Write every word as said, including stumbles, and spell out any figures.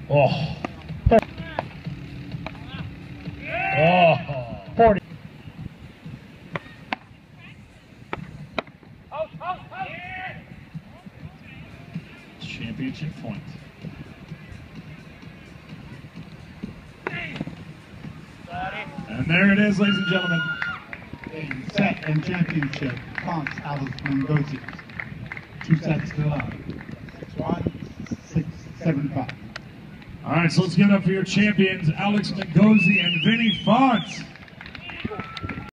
Oh. Oh. forty. Championship point. And there it is, ladies and gentlemen. In set and championship, France, Alex Mingozzi. Two sets to love. six one, six seven five. All right, so let's give it up for your champions, Alex Mingozzi and Vinny Font.